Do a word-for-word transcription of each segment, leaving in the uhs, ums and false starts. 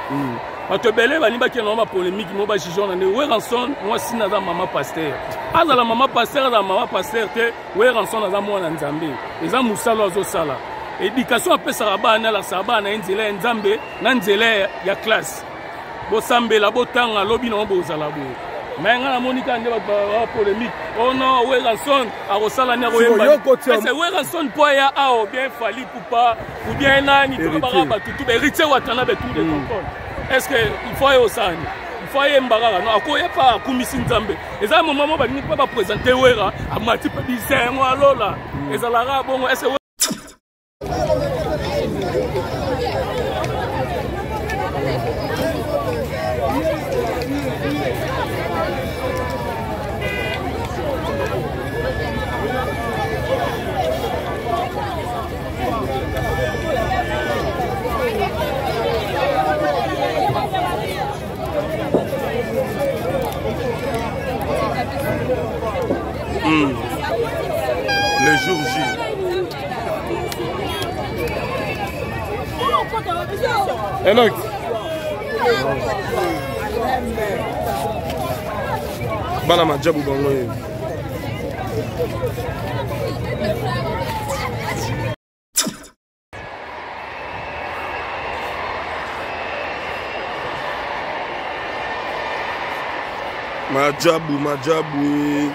bato ebele balimba ki na polémique mo ba juge na ne Weranson moi si naza mama pasteur azala mama pasteur azala mama pasteur te Weranson aza mwana nzambe eza musalo azosala éducation apesaka bana la saba na nzela ya nzambe na nzela ya classe bosambela botanga lobi na bozala bo mais nga na monika nde ba polémique oh non Weranson akosala ni akoyemba c'est Weranson po ya ao bien fali pour pas ou bien nani to ba ba tout héritier watana be tout de contrôle est-ce que il faut aller au sang il faut aller mbara non akoya pa akumisi nzambe eza moment mo ba ni pa ba présenter wera amati pa bizin mo alola ezala bongo est-ce que Mmh. Le jour J. Enoch. Bana majabu bango ye. Majabu, majabu.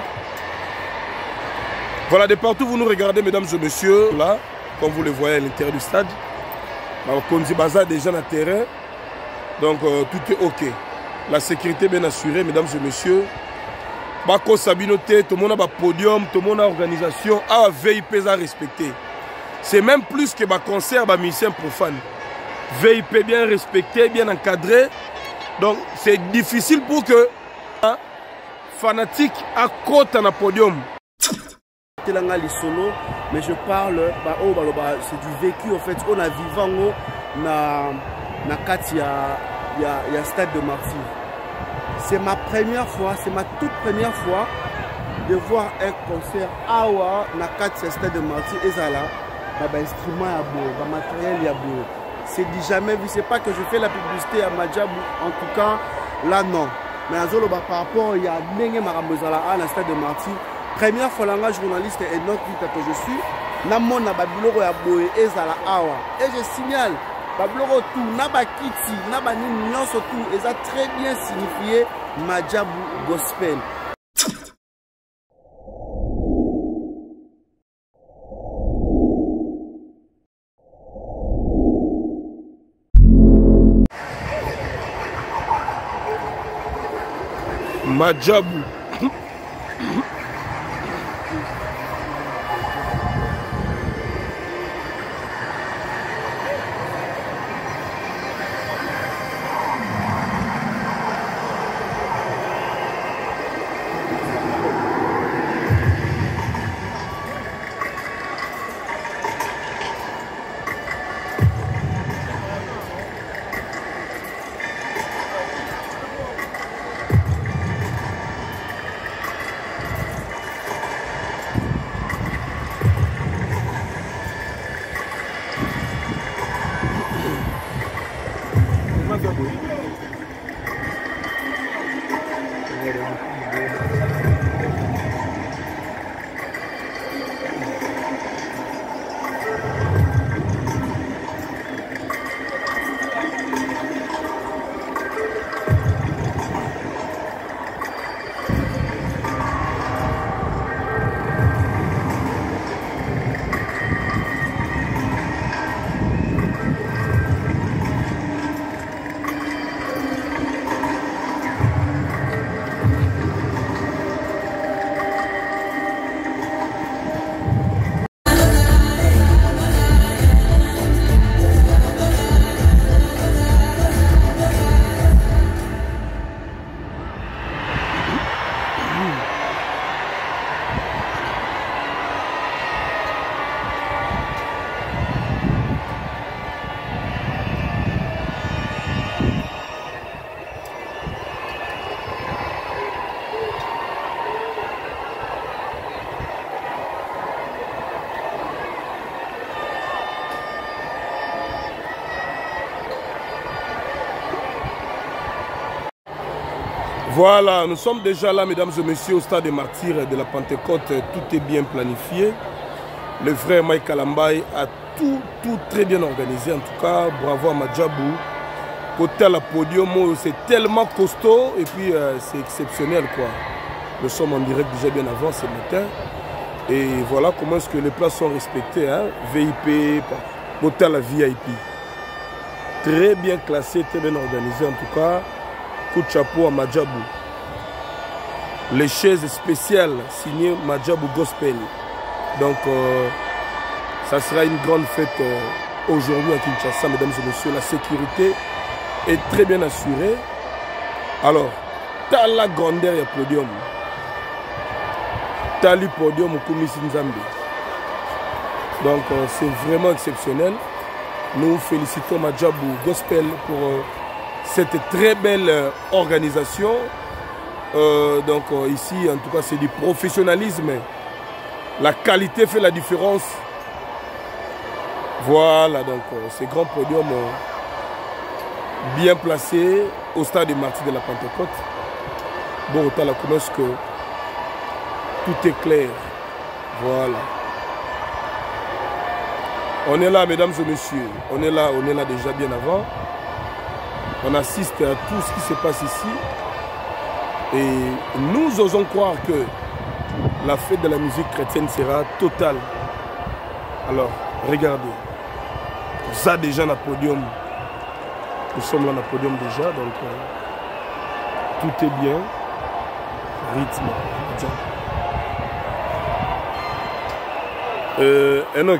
Voilà, de partout vous nous regardez, mesdames et messieurs, là, comme vous le voyez à l'intérieur du stade. Konzi Baza déjà dans le terrain, donc euh, tout est ok. La sécurité bien assurée, mesdames et messieurs. Bako Sabinoté, tout le monde a un podium, tout le monde a une organisation, a un V I P à respecter. C'est même plus que un concert, un musicien profane. V I P bien respecté, bien encadré. Donc c'est difficile pour que un fanatique à côté dans un podium. Mais je parle, bah, oh, bah, bah, c'est du vécu en fait. On a vivant na na il y a il y a stade de Martyrs. C'est ma première fois, c'est ma toute première fois de voir un concert awa na Katia stade de Martyrs et ça là, bah, instrument à beau, bah, matériel y a beau. C'est dit jamais vu, c'est pas que je fais la publicité à Madjabou, en tout cas là non. Mais à Zolo, bah, par rapport il y a Nenge Marambozala à la stade de Martyrs. Première fois là, journaliste et donc que je suis, namona babiloko ya boye ezala awa et je signale babiloko tout nabakiti nabani nyonso tout eza très bien signifié Madjabou gospel. Madjabou. Voilà, nous sommes déjà là, mesdames et messieurs, au stade des martyrs de la Pentecôte. Tout est bien planifié. Le frère Mike Kalambay a tout, tout très bien organisé. En tout cas, bravo à Madjabou. Côté à la podium, c'est tellement costaud et puis euh, c'est exceptionnel, quoi. Nous sommes en direct déjà bien avant ce matin. Et voilà comment est-ce que les places sont respectées. Hein? V I P, côté à la V I P. Très bien classé, très bien organisé en tout cas. Coup de chapeau à Madjabou. Les chaises spéciales signées Madjabou Gospel. Donc, euh, ça sera une grande fête euh, aujourd'hui à Kinshasa, mesdames et messieurs. La sécurité est très bien assurée. Alors, t'as la grandeur et podium. T'as le podium au Kumisi Nzambe. Donc, euh, c'est vraiment exceptionnel. Nous félicitons Madjabou Gospel pour euh, cette très belle euh, organisation. Euh, donc euh, ici, en tout cas, c'est du professionnalisme. La qualité fait la différence. Voilà, donc euh, ces grands podiums euh, bien placés au stade des martyrs de la Pentecôte. Bon, autant la commence que tout est clair. Voilà. On est là, mesdames et messieurs. On est là, on est là déjà bien avant. On assiste à tout ce qui se passe ici. Et nous osons croire que la fête de la musique chrétienne sera totale. Alors, regardez. Ça déjà dans le podium. Nous sommes là dans le podium déjà, donc euh, tout est bien. Rythme. Euh, Enoch.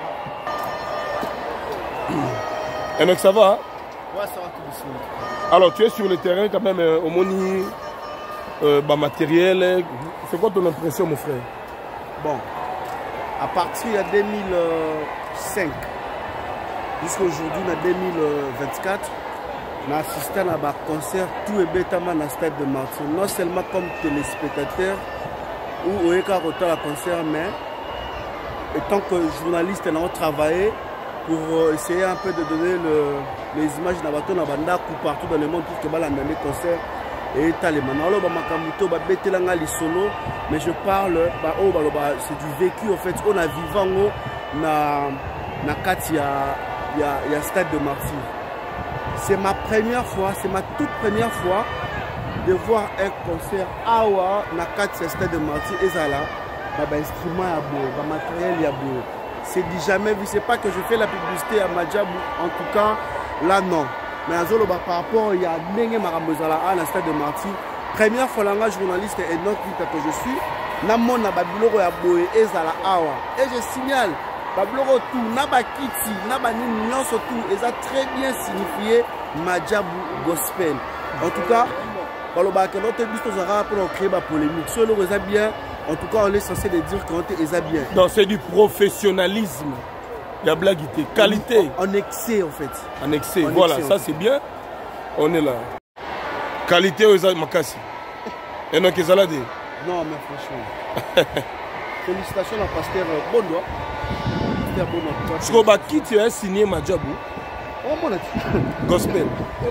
Enoch, ça va? Hein? Ouais, ça va tout doucement. Alors, tu es sur le terrain quand même, euh, au moni, euh, bah, matériel. Euh, c'est quoi ton impression, mon frère? Bon, à partir de deux mille cinq jusqu'à aujourd'hui, en deux mille vingt-quatre, on a assisté à un concert tout et bêtement dans le stade de Martyrs. Non seulement comme téléspectateur, ou au écart autant le concert, mais étant que journaliste, on a travaillé pour essayer un peu de donner le, les images de bateau na banda partout dans le monde pour que bala ndane concert et talé manalo ba makamuto ba betelanga li solo, mais je parle ba oh ba c'est du vécu en fait, on a vivango na na kati ya ya ya stade de Martyrs. C'est ma première fois, c'est ma toute première fois de voir un concert awa na kati ya stade de Martyrs ezala ba ba instrument ya bo ba matériel ya bo. C'est dit jamais vu, c'est pas que je fais la publicité à Madjabou, en tout cas là non. Mais à Zolo, par rapport, il y a Nenge Marambozala à la stade de Martyrs. Première fois là, journaliste et notre vite que je suis, Namona Babiloro ya Boé Ezala Awa. Et je signale, Babiloro tout, Nabakiti, Nabanini, Nyonso tout, et ça très bien signifié Madjabou Gospel. En tout cas, Baloba que notre bus Zara pour créer la polémique. Solo les bien. En tout cas, on est censé les dire quand on est bien. Non, c'est du professionnalisme. Il y a blaguité, qualité. En excès, en fait. En excès, en voilà, excès, ça c'est bien. On est là. Qualité aux Makassi. Et donc, ils ont dit. Non, mais franchement. Félicitations à Pasteur Bondoa. Pasteur Bondoa. Parce que bah, qui tu as signé Madjabou? Oh, mon Gospel.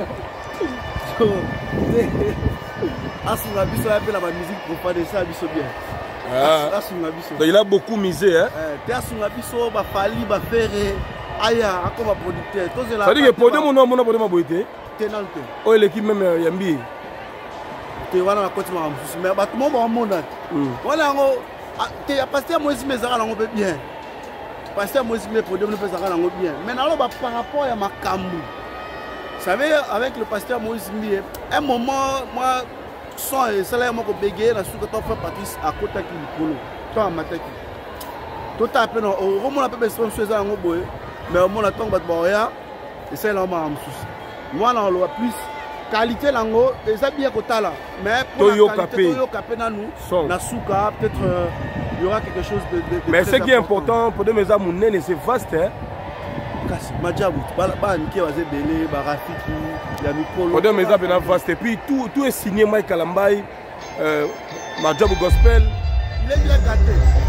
Asunga biso appelle la musique pour pas de ça biso bien. Ah. Asunga biso. Donc il a beaucoup misé hein. Eh, Asunga biso ba fali ba faire aya akoma producteur. Ça dit que podium mon nom mon podium boité. Tenante. Oh l'équipe même Yambi. Te wana na koti ma mfusi mais ba tout monde ba monda. Wana ngo te ya pasteur Moïse Mezara na ngo bien. Pasteur Moïse me podium ne peut ça na ngo bien. Mais na lo ba par rapport ya makambu. Vous savez, avec le pasteur Moïse Mie, un moment, moi, son et salaire, moi, je bégaye, la soupe, je fais Patrice à côté de Polo. Toi, à Mataki. Tout à fait, au moment où on a besoin de faire un boy, mais au moment où on a besoin et c'est là où on a un souci. Moi, on a plus qualité, lango, et ça bien côté là. Mais pour la qualité, Toyo Capé, nous, na souka, peut-être il y aura quelque chose de. Mais ce qui est important pour mes amis, c'est vaste, hein. Madjabou, Banike Wazebele, Barafiki, Yamipolo. On mes amis vaste et puis tout, tout est signé Mike Kalambay, euh, Madjabou Gospel. Il est bien gâté.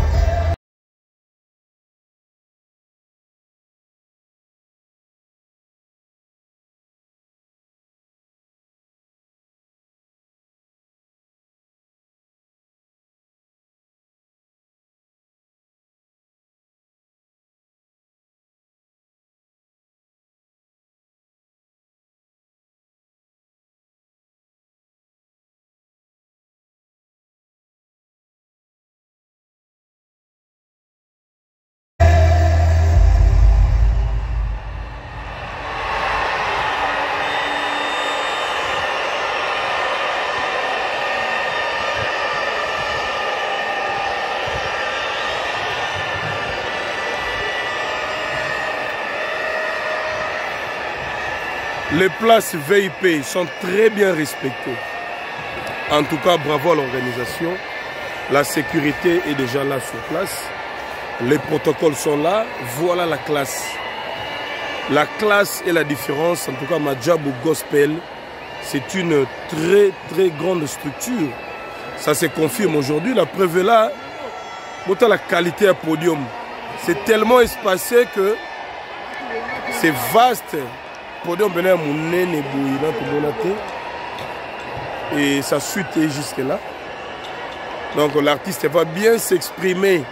Les places V I P sont très bien respectées. En tout cas, bravo à l'organisation. La sécurité est déjà là sur place. Les protocoles sont là. Voilà la classe. La classe et la différence. En tout cas, Madjabou Gospel, c'est une très très grande structure. Ça se confirme aujourd'hui. La preuve est là. Autant la qualité à podium. C'est tellement espacé que c'est vaste. Podium venait à Mounen et Bouina pour Monaté. Et sa suite est jusque là. Donc l'artiste va bien s'exprimer.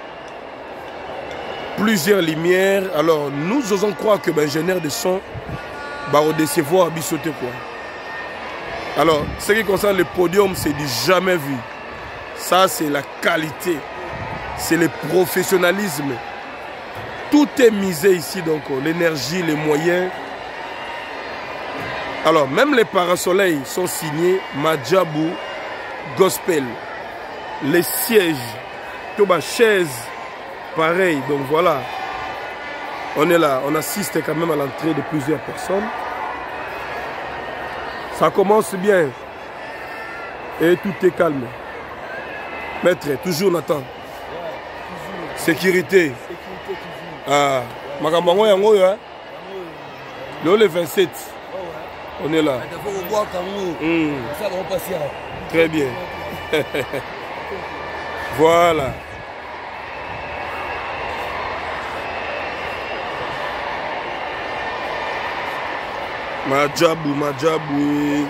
Plusieurs lumières. Alors nous osons croire que l'ingénieur de son va décevoir à bissoter quoi. Alors ce qui concerne le podium, c'est du jamais vu. Ça c'est la qualité. C'est le professionnalisme. Tout est misé ici, donc l'énergie, les moyens. Alors, même les parasoleils sont signés Madjabou Gospel. Les sièges, tout bas, chaises, pareil. Donc voilà, on est là, on assiste quand même à l'entrée de plusieurs personnes. Ça commence bien et tout est calme. Maître, toujours Nathan. Sécurité. Ah, Makambango Yango, hein? Le vingt-sept. On est là. Mmh. Très bien. Voilà. Madjabou, Madjabou.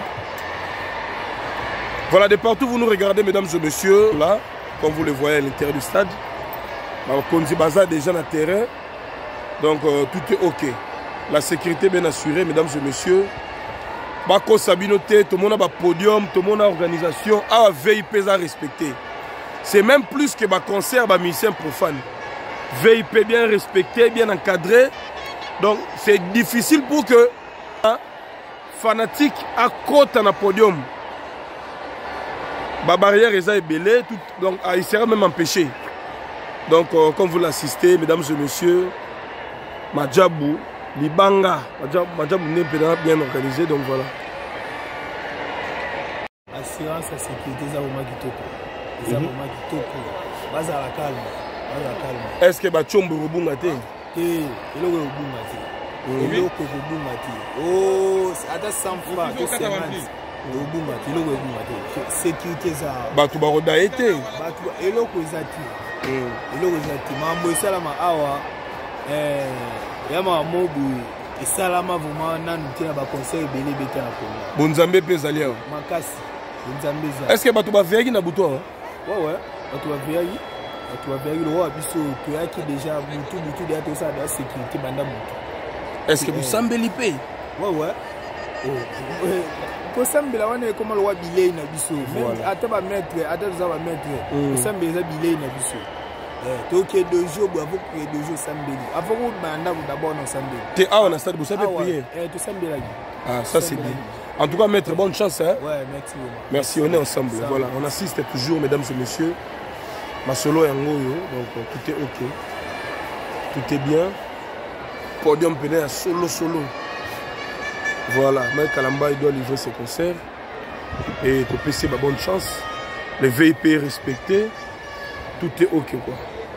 Voilà, de partout vous nous regardez, mesdames et messieurs, là, comme vous le voyez à l'intérieur du stade. Konzi Baza déjà dans le terrain. Donc euh, tout est ok. La sécurité bien assurée, mesdames et messieurs. Bako Sabinoté, tout le monde a un podium, tout le monde a une organisation, a un V I P à respecter. C'est même plus que un concert, un musicien profane. V I P bien respecté, bien encadré. Donc c'est difficile pour que un fanatique à côté dans le podium. La barrière est belée, donc il sera même empêché. Donc, euh, comme vous l'assistez, mesdames et messieurs, Madjabou, Libanga, Madjabou n'est pas bien organisé, donc voilà. Assurance et sécurité, ça va kitoko. Ça va kitoko. Base à la calme. Base à la calme. Est-ce que Bachombo Rubunga te? Eh, il est au Rubunga te. Il est au Rubunga te. Oh, attends, cent francs, c'est cinquante. Le Rubunga te, il est au Rubunga te. Sécurité, ça. Batu Baroda été. Batu, il est au Kozati. eloko ezati mambo esalama awa ya mamobu esalama vraiment nanu te na baconseil ebele ebete na Congo. Bonzambe mpe ezali awa makasi bonzambe ezali. Est ce que bato baveyaki na butu awa? Ouais ouais, bato baveyaki bato baveyaki lokola biso toyaki déjà butu butu deya tosala deya sécurité banda butu. Est ce que bosambeli mpe? Ouais ouais, kosambela wana ekoma lokola bilei na biso ata bametre ata toza bametre kosambela eza bilei na biso. Donc deux jours, il faut que deux jours sambeli. Avant que d'abord d'abord non sambeli. T'es ah on a ça vous savez prier. Eh tout sambeli. Ah ça c'est bien. En tout cas maître bonne chance hein. Ouais merci. Merci on est ensemble. Voilà on assiste toujours mesdames et messieurs. Ma solo yango yo donc tout est ok. Tout est bien. Podium pené à solo solo. Voilà Mike Kalamba il doit livrer ses concerts et pour P C bah bonne chance. Les V I P respectés. Tout est ok quoi.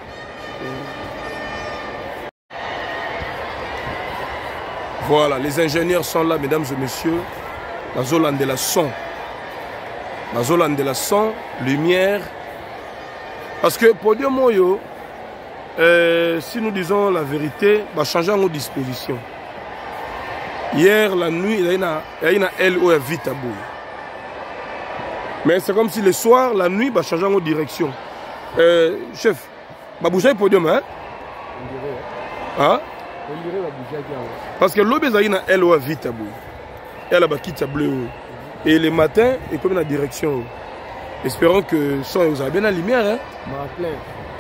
Voilà, les ingénieurs sont là, mesdames et messieurs. La zone de la son. La zone de la son, lumière. Parce que pour dire moi, euh, si nous disons la vérité, va changer nos dispositions. Hier, la nuit, il y a une L O R vite à bout. Mais c'est comme si le soir, la nuit, va changer nos directions. Euh, chef, va bouger le podium, hein? On dirait. Hein? On dirait la bouger. Parce que l'eau est une L O A vite à bout. Elle a quitte à bleu. Et le matin, il est comme dans la direction. Espérons que ça vous a bien la lumière, hein? Ma plein.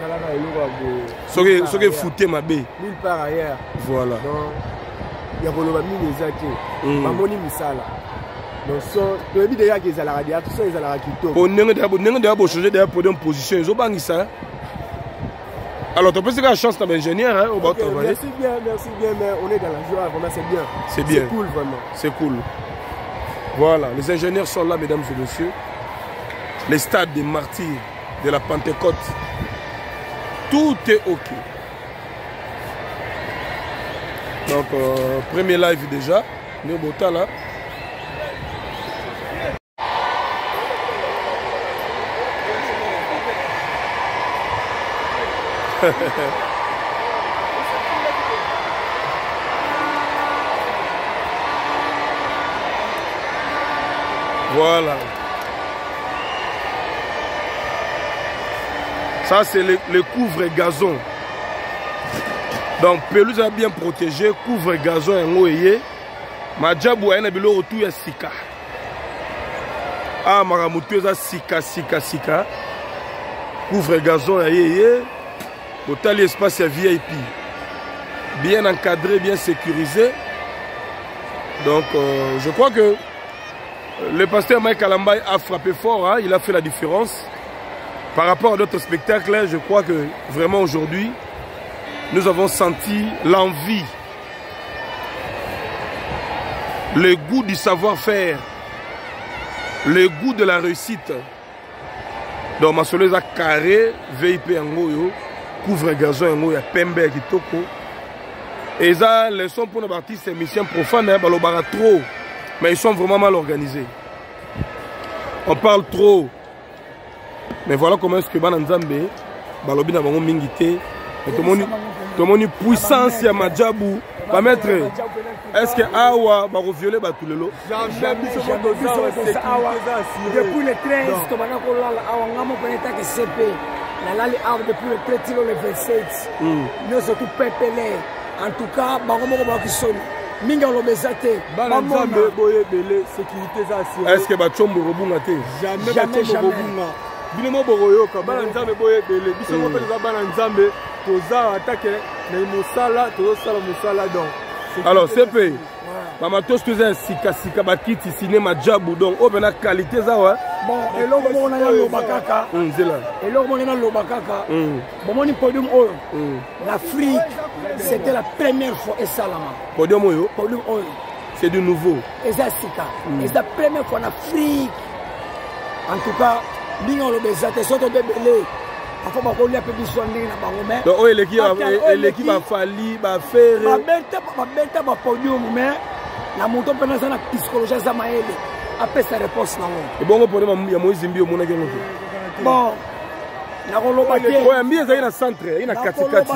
Ce qui est fouté ma baie. Nulle part ailleurs. Voilà. Donc, il y a des gens qui misala. Donc, tu as dit déjà qu'ils ont la radiation, ils ont la radiation. Pour nous, nous avons changé de position. Ils ont bangé ça. Alors, tu peux se faire la chance d'être ingénieur, hein, au bas okay, travailler. Merci bien, merci bien, mais on est dans la joie, vraiment, c'est bien. C'est bien. C'est cool, vraiment. C'est cool. Voilà, les ingénieurs sont là, mesdames et messieurs. Les stades des martyrs de la Pentecôte. Tout est OK. Donc, euh, premier live déjà. Nous, Bota là. Voilà. Ça, c'est le, le couvre-gazon. Donc, pelouse est bien protégée. Couvre-gazon est ngoyé. Madjabou a un biloko tout ya sika. Ah, maramutu za sika, sika, sika. Couvre-gazon est yé. Total espace ya V I P. Bien encadré, bien sécurisé. Donc, euh, je crois que le pasteur Mike Kalambaye a frappé fort, hein, il a fait la différence. Par rapport à d'autres spectacles, je crois que vraiment aujourd'hui, nous avons senti l'envie, le goût du savoir-faire, le goût de la réussite. Donc, ma soleuse a carré, V I P Angoyo, couvre-gazon Angoyo, Pembe Kitoko. Et ça, les sons pour nos artistes, c'est mission profane, hein, balobara trop. Mais ils sont vraiment mal organisés. On parle trop. Mais voilà comment est-ce que Bananzambe, Balobi n'a pas mingité. Et tout le monde a puissance à Madjabou. Pas mettre. Est-ce que Awa va violer tous les lots? Depuis le treize, tu vas que C P. Depuis le treize, le vingt-sept. Nous sommes tous pépélés. En tout cas, nous sommes minga lobezate Bananzambe boye belé sécurité za assurée. Est-ce que Bachombo robunga te? Jamais Bachombo robunga. Bino boyo ka Bananzambe boye belé biso mo peza Bananzambe toza attaquer na mosala tozo sala mosala donc. Alors C P Mama tous tous un sika sika bakiti cinéma Djabou donc o bena qualité za wa. Bon eloko mo na lobakaka. Nzela. Eloko mo na lobakaka. Bon moni podium oyo. L'Afrique c'était la première fois et Salama. Podium oyo. Podium oyo. C'est du nouveau. Et ça sika. Et c'est la première fois en Afrique. En tout cas, bingo lo bezate soto de belé. Afo ba ko lia pe biso ndenge na bango mais. Donc oyo l'équipe va fali ba faire. Ba beta ba beta ba podium mais la moto pena sana psychologie za maele. Après sa réponse na mo. Et bon pour ya Moïse Mbio mona kengo. Bon. Na ko loba tie. Oya Mbio za ina centre, ina kati kati.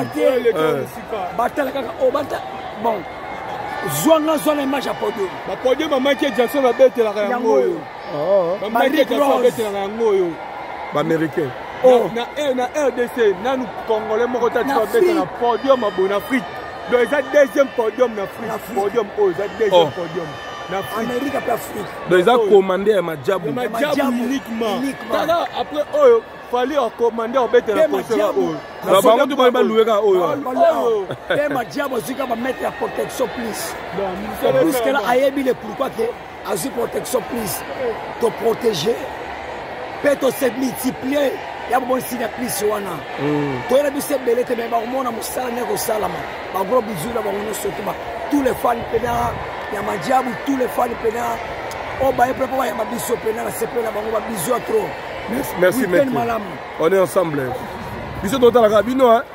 Batala kaka o bata. Bon. Zwanga zona image à podium. Ba podium mama ki Jackson ba betela ka yango yo. Oh. Ba mari Jackson betela ka yango yo. Ba américain. Oh, na na R D C, na nous congolais moko ta tu betela na podium en Afrique. Donc c'est le deuxième podium en Afrique. Podium oh, c'est le deuxième podium. Amérique après Afrique. Donc ils ont commandé à Madjabou. Madjabou uniquement. Tada après oh, fallait commander au bête la position oh. Na bango tu ba louer ka oh. Oh. Et Madjabou zika ba mettre la protection plus. Donc plus que là ayebi le pourquoi que azu protection plus te protéger. Peut se multiplier. Ya bon signe plus wana. To ela bise belete mais ba mona musala ne ko salama. Ba gros bisous là ba on surtout ba tous les fans pena ya Madjabou tous les fans pena o ba e préparer ya biso pena c'est pena ba ba bisous trop. Merci maître. On est ensemble. Bisous total la bino hein.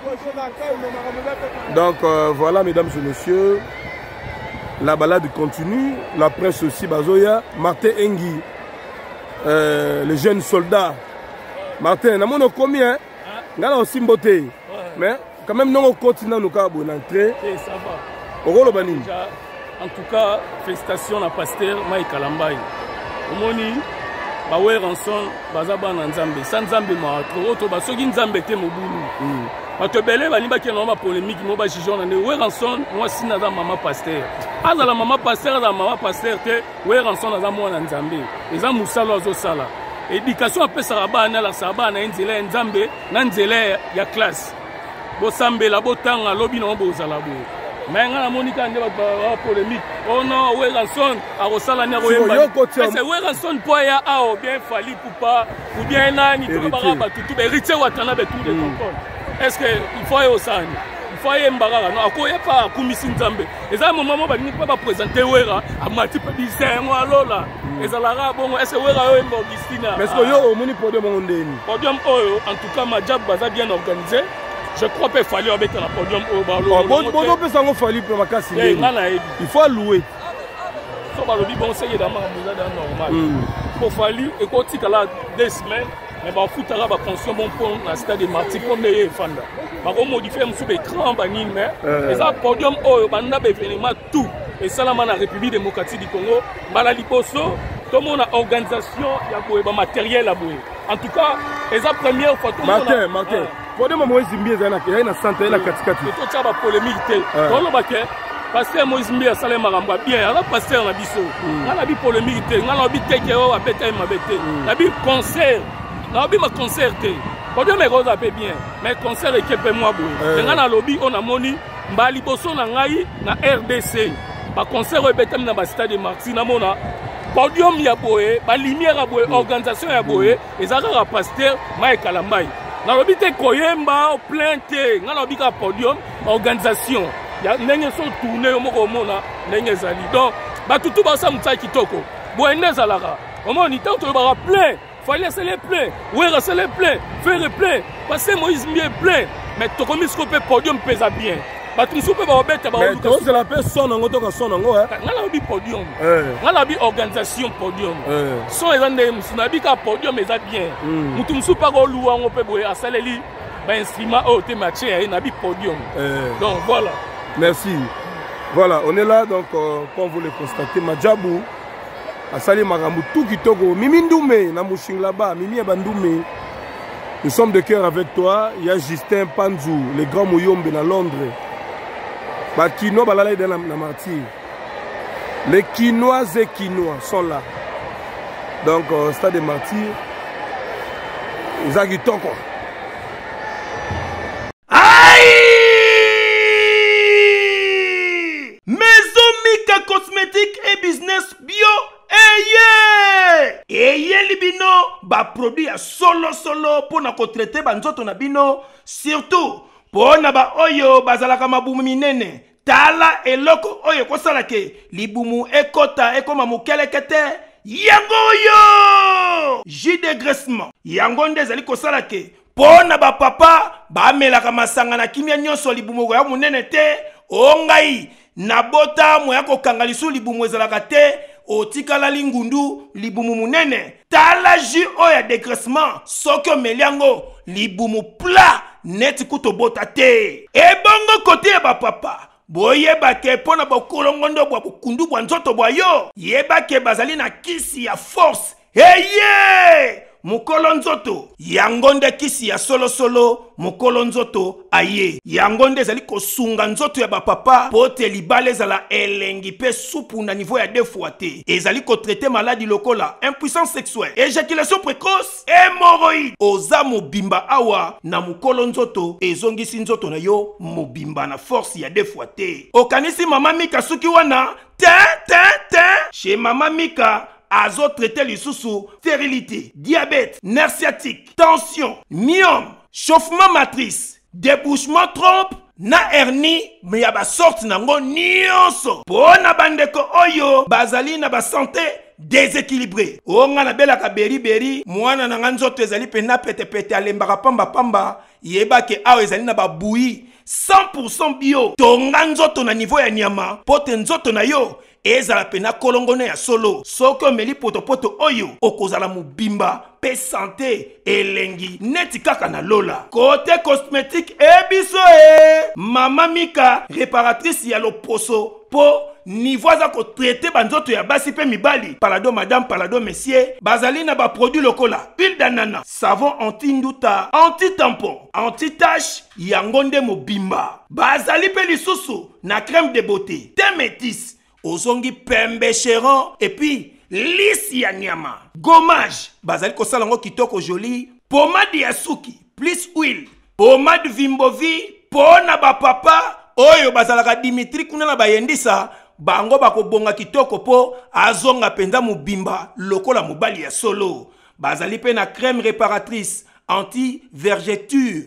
Donc euh, voilà mesdames et messieurs, la balade continue, la presse aussi bazoya, Martin Engi euh, les jeunes soldats. Martin, na mono combien? Ngala aussi mboté. Mais quand même non au continent nous ka bon entrée. Et ça va. Au rôle bani. En tout cas, félicitations à pasteur Mike Kalambaye. Omoni ba we ranson bazaba na Nzambe. Sans Nzambe ma trop to ba soki Nzambe te mobulu. Ba to belé ba limba ke no ma polémique mo ba jijon na we ranson moi sina za mama pasteur. Aza la mama pasteur za mama pasteur te we ranson za mo na Nzambe. Eza musalo zo sala. Éducation après ça ba na la saba na nzela Nzambe na nzela ya classe. Bo sambe la botanga lobi no bo zala bo. Mais ngana monika nde ba polémique. Oh non, we ranson a rosala ne royemba. C'est we ranson poya a bien fali pour pas ou bien nani to ba ba tout héritier watana be tout de contrôle. est-ce que il faut aller au Sani? Il faut aller Mbarara. Non, il n'y a pas Koumisi Nzambe. Et ça, mon maman, il ne pas présenter Wera. À Mati peut dire c'est moi là. Et ça là, bon, est-ce que Wera est Augustina? Mais est-ce que yo au moni podium on est? Podium Oyo, en tout cas, ma job baza bien organisé. Je crois qu'il fallait avec un podium Oyo. Bon, bon, bon, peut s'en fallu pour ma casse. Il faut louer. So ba lobi bon c'est évidemment normal. Pour fallu et quand il a deux semaines. Mais bah foot là, bah pension bon pour la stade de Martyrs comme les fanda. Bah on modifie un peu écran banine mais et ça podium oh bah n'a événement tout et ça là la République démocratique du Congo bah la liposo tout le monde a organisation il y a quoi bah matériel à bouer. En tout cas et ça première fois tout le monde. Martin Martin. Podium moi Zimbi ça na il na santé la katikati. Et tout ça va polémique. Donc le baquet pasteur Moïse Mbia salé maramba bien alors pasteur na biso. Na la bi polémique na la bi teke o abeta mabete. Na bi concert. Na lobby ma concert podium me rose peu bien mais concert équipe moi boy nga na lobby on a moni mbali boso na ngai na R D C ba concert betem na ba stade de Martyrs na mona podium ya boye ba lumière ya boye organisation ya boye ezaka pasteur Mike Kalambai na lobby te koyemba plainte nga na lobby ka podium organisation ya ndenge so tourner moko mona ndenge zali donc ba tutu ba sa mutsa kitoko boye nezalaka omoni tant to ba plein. Fallait laisser les pleins, oui, laisser les pleins, faire les pleins, parce que Moïse Mbia est plein, mais tu comme ce que podium pèse bien. Mais tu ne peux pas mettre mais tu sais la personne en autant que son ango hein. On a dit podium. On a dit organisation podium. Son les andés, on a dit que podium est bien. Nous ne sommes pas au loup on peut boire à saleli, ben instrument au thème matché, on a dit podium. Donc voilà. Merci. Voilà, on est là donc comme vous le constatez, Madjabou. Asali Maramou tout kitoko Mimi Ndoumé na Mouching là-bas Mimi Abandoumé. Nous sommes de cœur avec toi. Il y a Justin Panzou, les grands Mouyombe à Londres. Bah Kino balala dans la Martyrs. Les Quinois et Quinois sont là. Donc au stade des Martyrs. Ils ont kitoko. Maison Mika cosmétique et business bio. Eye! Eye libino ba produit ya solo solo pour na ko traiter ba nzoto na bino surtout pour na ba oyo bazalaka mabumu minene tala eloko oyo kosala ke libumu ekota ekoma mukelekete yango oyo jus de graissement yango ndezali kosala ke pour na ba papa ba melaka masanga na kimia nyonso libumu ya munene te ongai na bota moya ko kangalisu libumu ezalaka te otikala lingundu libumu munene tala jus oya dégraissement soko meliango libumu plat net kuto bota te ebongo côté ba papa boyeba ke pona bokolongondo bwa bukundu bwa nzoto bwa yo yeba ke bazali na kisi ya force eye mukolo nzoto yangonde kisi ya solo solo mukolo nzoto aye yangonde zali kosunga nzoto ya bapapa pote libale zala elengi pe supu na niveau ya deux fois te ezali ko traiter maladie lokola impuissance sexuelle éjaculation précoce hémorroïde oza mobimba awa na mukolo nzoto ezongisi nzoto na yo mobimba na force ya deux fois te okanisi mama Mika suki wana te te te chez mama Mika azo traiter lisusu stérilité, diabète, nerf sciatique, tension, myome, chauffement matrice, débouchement trompe, na hernie, mais y'a ba sorte nango nyonso. Pona bandeko oyo, bazali na ba santé déséquilibré. Onga na bela ka beri beri, mwana na nganzoto ezali pena pete pete alembaka pamba pamba, yeba ke awo ezali na ba bouilli cent pour cent bio. Tonga nzoto na niveau ya nyama, pote nzoto na yo. Ezala pena kolongone ya solo soko meli poto poto oyo okozala mubimba pe santé elengi neti kaka na lola côté cosmétique ebiso e mama Mika réparatrice ya loposo po niveau za ko traiter banzoto ya basi pe mibali palado madame palado messieurs bazali na ba produit lokola huile d'ananas savon anti-nduta anti-tampon anti-tache yangonde mobimba bazali pe lisusu na crème de beauté thé métis ozongi pembe chéron et puis lisse ya nyama gommage bazali kosala ngo kitoko joli pomade ya suki plus huile pomade Vimbovi pona ba papa oyo bazalaka Dimitri kuna na bayendisa bango bakobonga kitoko po azonga penza mubimba lokola mobali ya solo bazali pe na crème réparatrice anti vergeture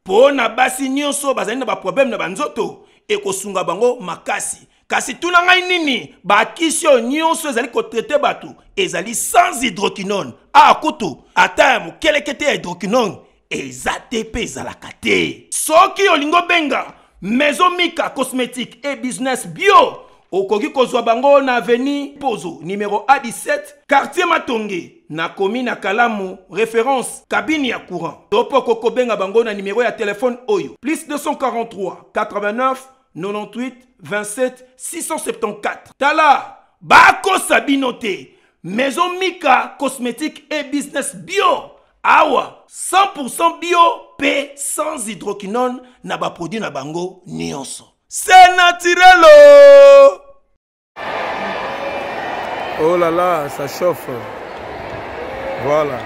po na basi nyonso bazali na ba problème na banzoto e kosunga bango makasi. Kasi tuna ngai nini ba kisio nyonso ezali ko traiter batu ezali sans hydroquinone. A kutu ata mu kelekete hydroquinone ezate pe ezalaka te. Soki olingo benga Maison Mika Cosmétique et Business Bio okoki kozwa bango na avenue Pozo numéro A dix-sept quartier Matonge na commune na Kalamu référence cabine ya courant. Topo koko benga bango na numéro ya téléphone oyo plus deux cent quarante-trois quatre-vingt-neuf quatre-vingt-huit vingt-sept six cent soixante-quatorze. Tala bako sabinote Maison Mika Cosmétique et Business Bio. Awa cent pour cent bio P sans hydroquinone na ba produit na bango nyonso. C'est naturel. Oh là là, ça chauffe. Voilà.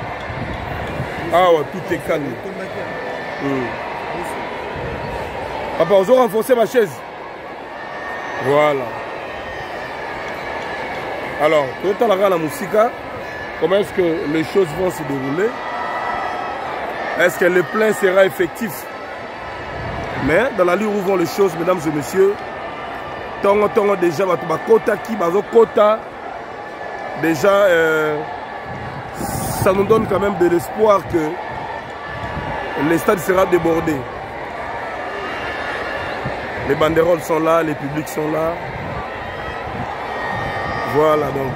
Awa, tout est calme. Mmh. Papa, on va renforcer ma chaise. Voilà. Alors, tout à l'heure la musique, comment est-ce que les choses vont se dérouler? Est-ce que le plein sera effectif? Mais dans la ligne où vont les choses, mesdames et messieurs, tongo tongo déjà, kota ki bazo kota, déjà, euh, ça nous donne quand même de l'espoir que le stade sera débordé. Les banderoles sont là, les publics sont là. Voilà donc.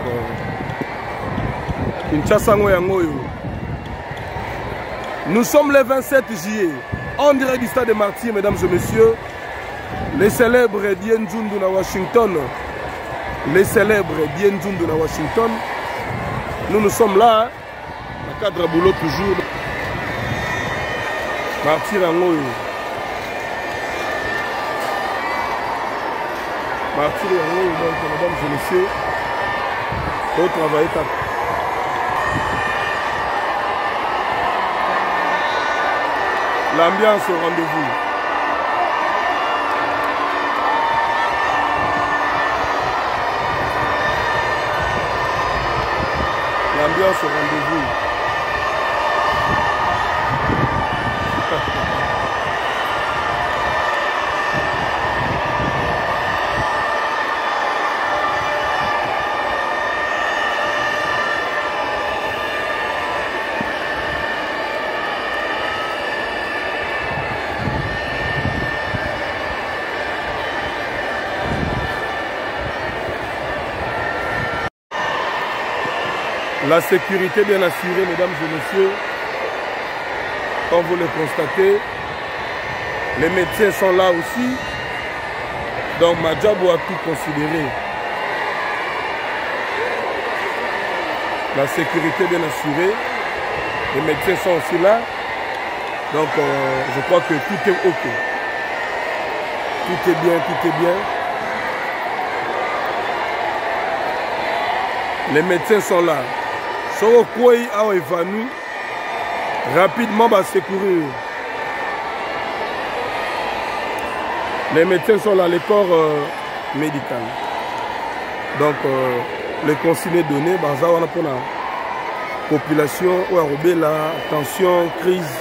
Euh, Nous sommes le vingt-sept juillet, en direct du stade des Martyrs, mesdames et messieurs. Les célèbres Dien Zundu na Washington. Les célèbres Dien Zundu na Washington. Nous nous sommes là, à cadre boulot toujours. Martyrs en haut. Martyrs en haut, donc mesdames et messieurs. Pour travailler à l'ambiance au rendez-vous. L'ambiance au rendez-vous. La sécurité bien assurée, mesdames et messieurs, comme vous le constatez, les médecins sont là aussi, donc Madjabou a tout considéré. La sécurité bien assurée, les médecins sont aussi là, donc euh, je crois que tout est ok. Tout est bien, tout est bien. Les médecins sont là. Soro Kouei a évanoui, rapidement va secourir. Les médecins sont là, les corps euh, médical. Donc, euh, les consignes données, bah, on a pour la population, ou à la tension, crise.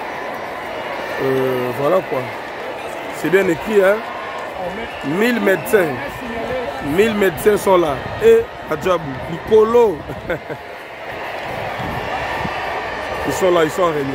Euh, voilà quoi. C'est bien écrit, hein. mille médecins. mille médecins sont là. Et Adjabou, Nicolo. Ils sont là, ils sont en réunion.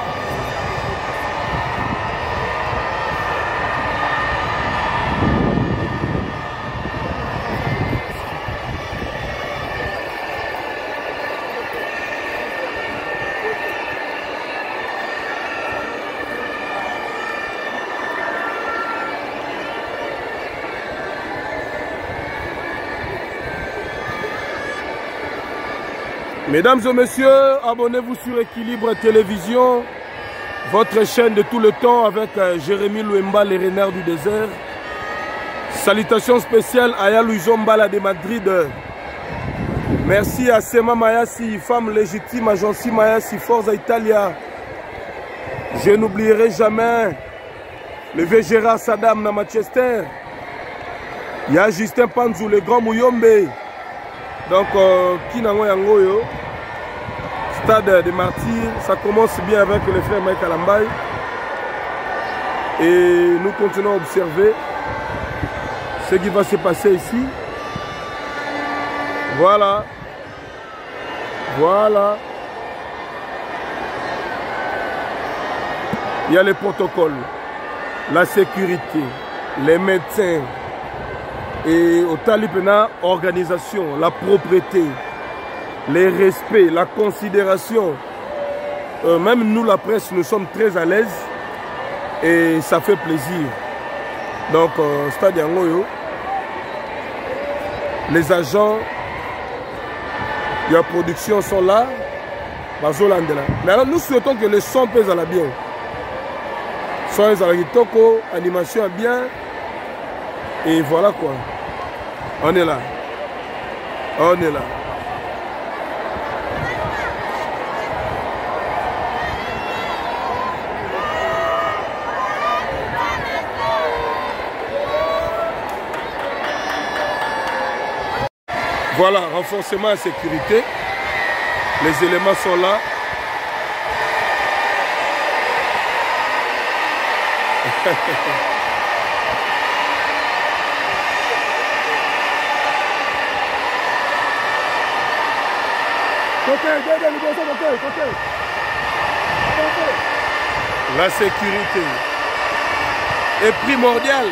Mesdames et messieurs, abonnez-vous sur Équilibre Télévision, votre chaîne de tout le temps avec euh, Jérémy Louemba, les renards du désert. Salutations spéciales à Yalouison Mbala de Madrid. Merci à Sema Mayasi, femme légitime, à Jancy Mayasi, Forza Italia. Je n'oublierai jamais le vieux Gérard Saddam à Manchester. Il y a Justin Panzou, le grand Mouyombe. Donc, qui n'a pas eu stade des Martyrs, ça commence bien avec le frère Mike Kalambaye. Et nous continuons à observer ce qui va se passer ici. Voilà. Voilà. Il y a les protocoles, la sécurité, les médecins et au Talipena, organisation, la propreté, les respects, la considération. Euh, même nous, la presse, nous sommes très à l'aise et ça fait plaisir. Donc, euh, Stade Yangoyo, les agents de la production sont là. Mais alors, nous souhaitons que le son pèse à la bien. Son à la kitoko, animation à bien. Et voilà quoi. On est là. On est là. Voilà, renforcement à sécurité. Les éléments sont là. La sécurité est primordiale.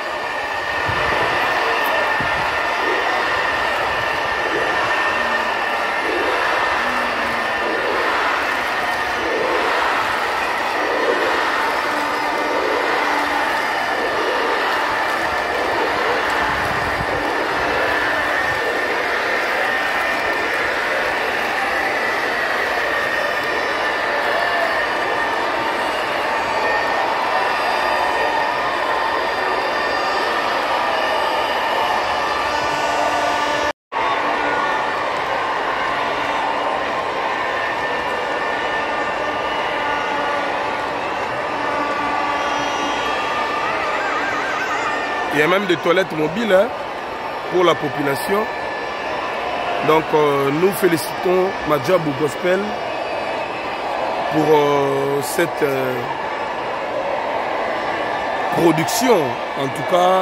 Il y a même des toilettes mobiles hein, pour la population. Donc euh, nous félicitons Madjabou Gospel pour euh, cette euh, production. En tout cas,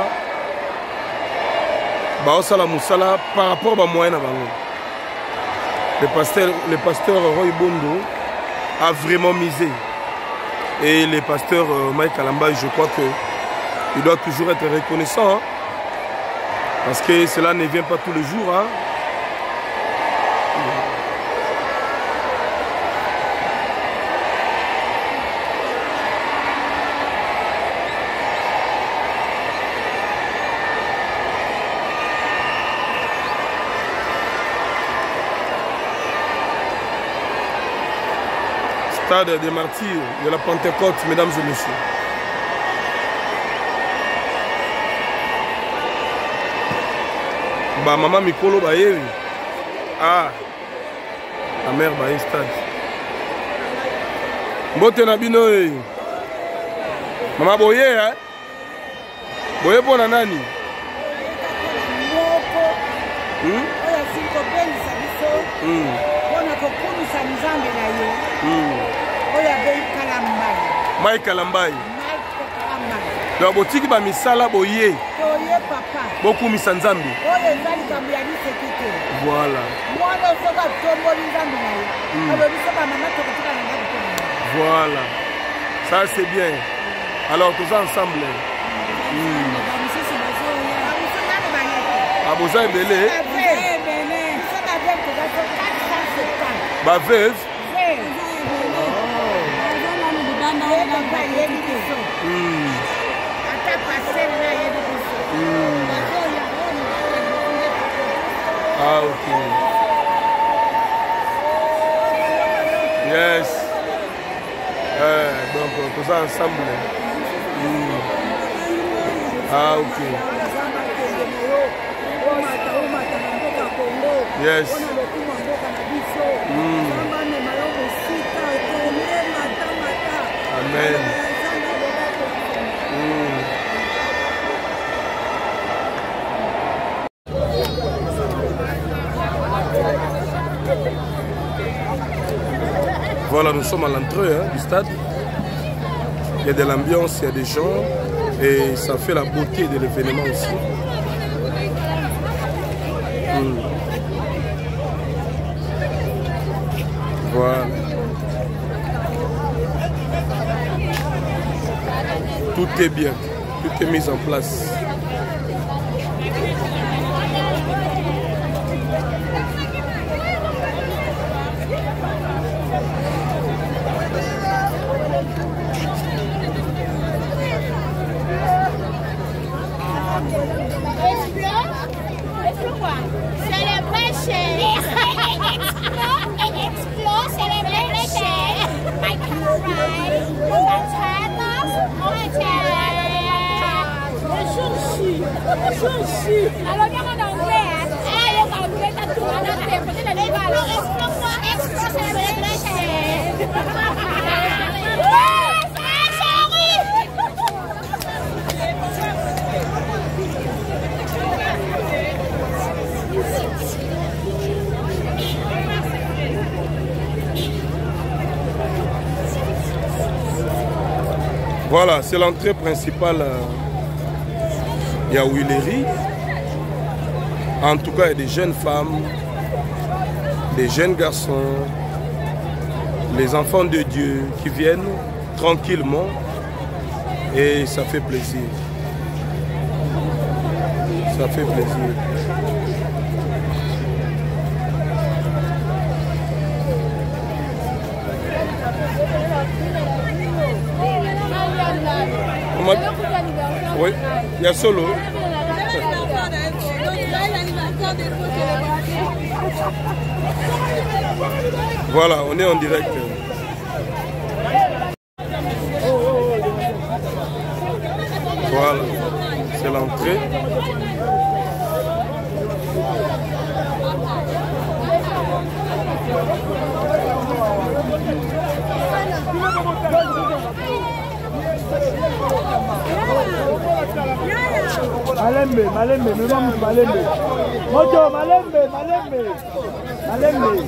Baosala Moussala par rapport à moyen. Le pasteur, le pasteur Roy Bondo a vraiment misé. Et le pasteur euh, Mike Kalamba, je crois que il doit toujours être reconnaissant, hein, parce que cela ne vient pas tous les jours. Hein. Stade des martyrs de la Pentecôte, mesdames et messieurs. Bah maman Mikolo Baye. Ah. La mère Baye stade. Mbote na bino eh. Maman Boye hein. Boye pona nani? Moko. Hmm? Oya sinko beni sabiso. Hmm. Bona kokunu sa nzambe na ye. Hmm. Oya bei Kalambai. Mike Kalambai. Mike Kalambai. Donc botiki ba misala boye. Oye papa. Beaucoup misanzambi. Oye nzali kambu ya lisekite. Voilà. Mwana soka tomboli nzambe na ye. Alors soka mama tokotika na nzambe. Voilà. Ça c'est bien. Alors tous ensemble. Hmm. Ah vous avez belé. Ba veuve. Hmm. Ah ok. Yes. Euh, donc tous ensemble. Hmm. Ah ok. Yes. Mm. Amen. Mm. Voilà, nous sommes à l'entrée hein, du stade. il y a de l'ambiance, il y a des gens, et ça fait la beauté de l'événement aussi. Hmm. Voilà. Tout est bien, tout est mis en place. Alors, bien en anglais, hein? Eh, en anglais, t'as tout le monde fait. Peut-être la nouvelle. Explore, célébration. Voilà, c'est l'entrée principale. Il y a Willery. En tout cas, il y a des jeunes femmes, des jeunes garçons, les enfants de Dieu qui viennent tranquillement et ça fait plaisir. Ça fait plaisir. Oui, il y a solo. Voilà, on est en direct. Voilà, c'est l'entrée. Malembe, Malembe, me maman Malembe. Mojo, Malembe, Malembe. Malembe.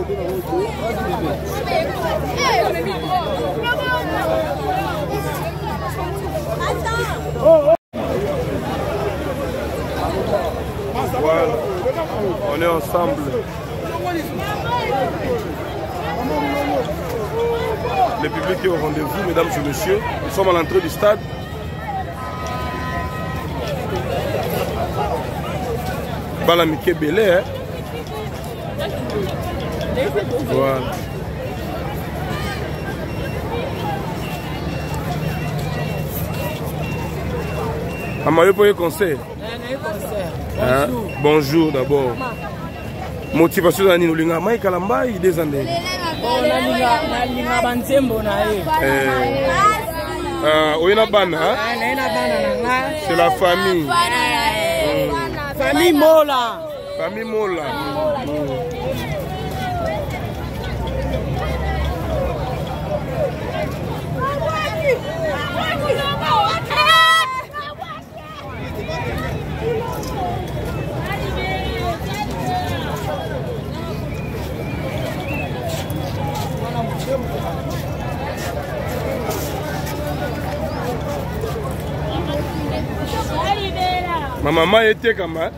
Voilà, on est ensemble. Le public est au rendez-vous, mesdames et messieurs. Nous sommes à l'entrée du stade. Balamike Belé, hein? Voilà. Amayo pour le concert. Hein? Bonjour d'abord. Motivation de Nino Linga Mike Kalamba, il des années. C'est la famille. Famille Mola. Famille Mola. Ma maman était comme ça.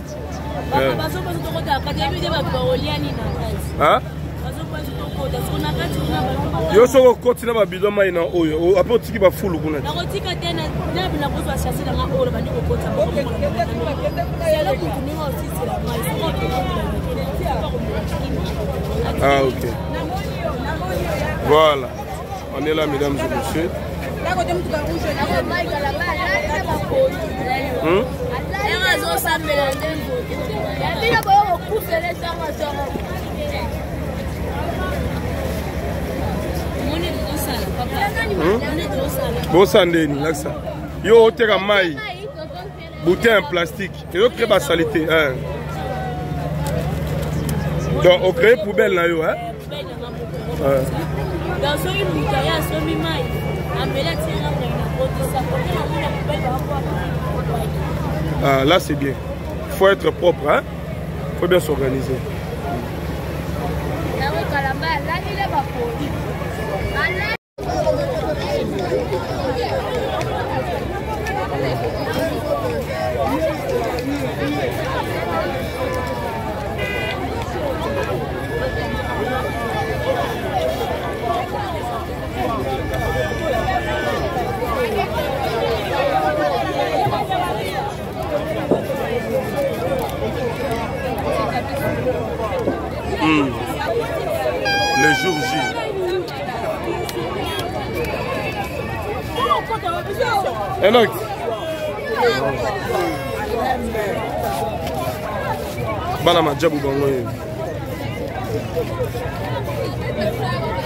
Hein? Yo soko koti na babido mai na oyo après otiki ba fulu kuna. Na kotika tena na bina kozwa chassis na oyo bandi ko kota ba. Selo kutumia ofisi la mai. Ah OK. Voilà. On est là mesdames et messieurs. Hmm? Bosandeni laksa. Yo oteka mai. Bouteille en plastique. Et yo créer ba saleté hein. Donc on crée poubelle là yo hein. Ouais. Dans ce bouteille à somi mai. Ah, là c'est bien. Il faut être propre, hein? Il faut bien s'organiser. Mm. Le jour J. Enoch. Bana majabu bango.